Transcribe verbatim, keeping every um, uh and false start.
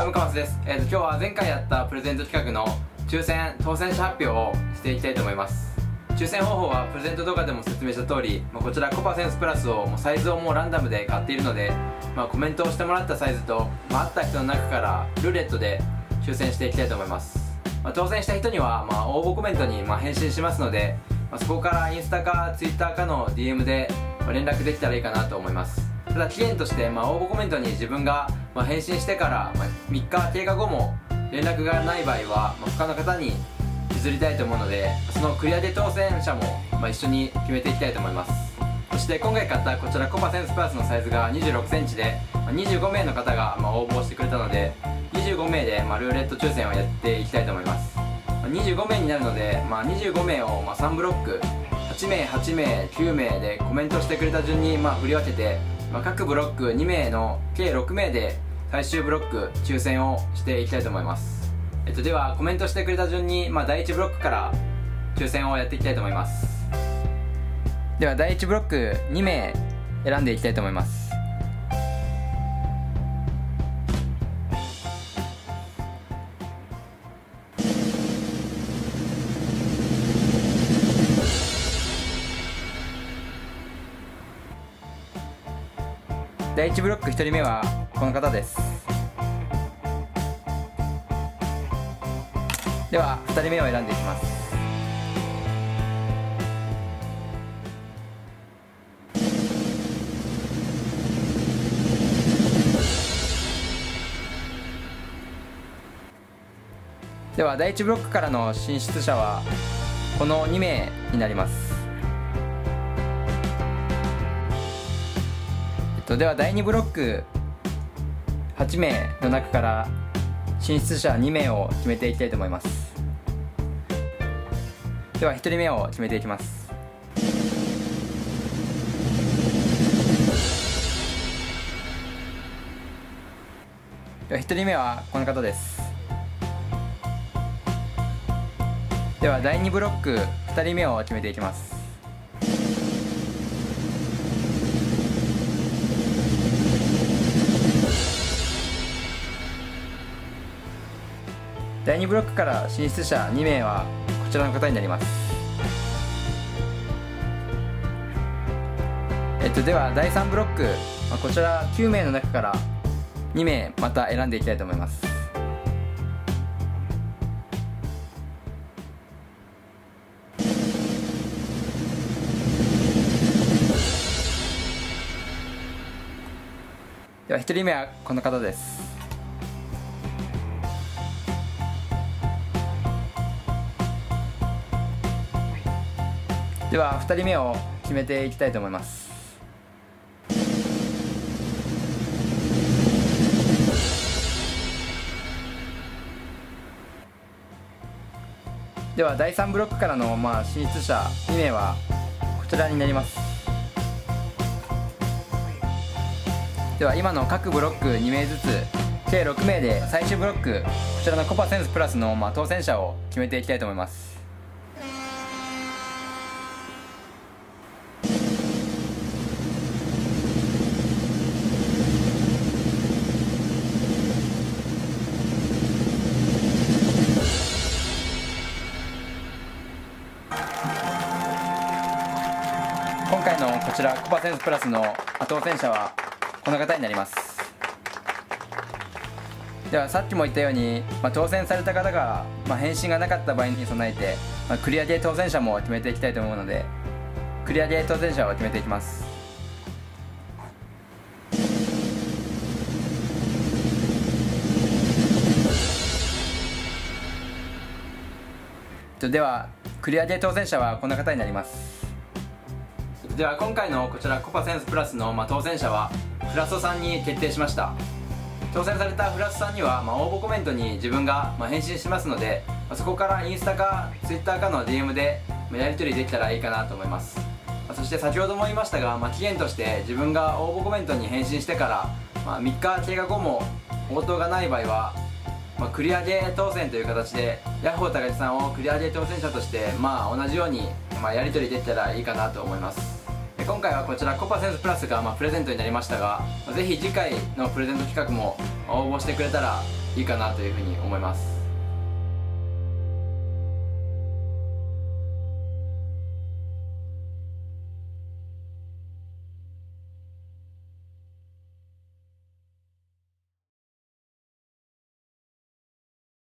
どうもかますです。えーと今日は前回やったプレゼント企画の抽選当選者発表をしていきたいと思います。抽選方法はプレゼント動画でも説明した通り、まあ、こちらコパセンスプラスをもうサイズをもうランダムで買っているので、まあ、コメントをしてもらったサイズと、まあ、あった人の中からルーレットで抽選していきたいと思います。まあ、当選した人には、まあ、応募コメントにまあ返信しますので、まあ、そこからインスタかツイッターかの ディーエム で連絡できたらいいかなと思います。ただ期限として、まあ、応募コメントに自分がまあ返信してから、まあ、みっか経過後も連絡がない場合は、まあ、他の方に譲りたいと思うので、その繰り上げ当選者も、まあ、一緒に決めていきたいと思います。そして今回買ったこちらコパセンスプラスのサイズがにじゅうろくセンチで、まあ、にじゅうごめいの方がまあ応募してくれたので、にじゅうごめいでまあルーレット抽選をやっていきたいと思います。まあ、にじゅうごめいになるので、まあ、にじゅうごめいをまあさんブロックはちめいはちめいきゅうめいでコメントしてくれた順にまあ振り分けて、まあ、各ブロックにめいの計ろくめいで最終ブロック抽選をしていきたいと思います。えっと、ではコメントしてくれた順に、まあ、だいいちブロックから抽選をやっていきたいと思います。ではだいいちブロックにめい選んでいきたいと思います。だいいちブロックひとりめはこの方です。ではふたりめを選んでいきます。ではだいいちブロックからの進出者はこのにめいになります。えっと、ではだいにブロックはちめいの中から進出者にめいを決めていきたいと思います。ではひとりめを決めていきます。ではひとりめはこの方です。ではだいにブロックふたりめを決めていきます。だいにブロックから進出者にめいはこちらの方になります。えっと、ではだいさんブロック、まあ、こちらきゅうめいの中からにめいまた選んでいきたいと思います。ではひとりめはこの方です。ではふたりめを決めていきたいと思います。ではだいさんブロックからのまあ進出者にめいはこちらになります。では今の各ブロックにめいずつ計ろくめいで最終ブロックこちらのコパセンスプラスのまあ当選者を決めていきたいと思います。今回のこちらコパセンスプラスの当選者はこの方になります。ではさっきも言ったように、まあ、当選された方が、まあ、返信がなかった場合に備えて、まあ、繰り上げ当選者も決めていきたいと思うので、繰り上げ当選者を決めていきます。では繰り上げ当選者はこの方になります。では今回のこちらコパセンスプラスのまあ当選者はフラッソさんに決定しました。当選されたフラッソさんにはまあ応募コメントに自分がまあ返信しますので、まあ、そこからインスタかツイッターかの ディーエム でやり取りできたらいいかなと思います。まあ、そして先ほども言いましたが、まあ、期限として自分が応募コメントに返信してから、まあ、みっか経過後も応答がない場合は、まあ、繰り上げ当選という形でヤッホー高木さんを繰り上げ当選者として、まあ、同じように、まあ、やり取りできたらいいかなと思います。今回はこちらコパセンスプラスがまあプレゼントになりましたが、ぜひ次回のプレゼント企画も応募してくれたらいいかなというふうに思います。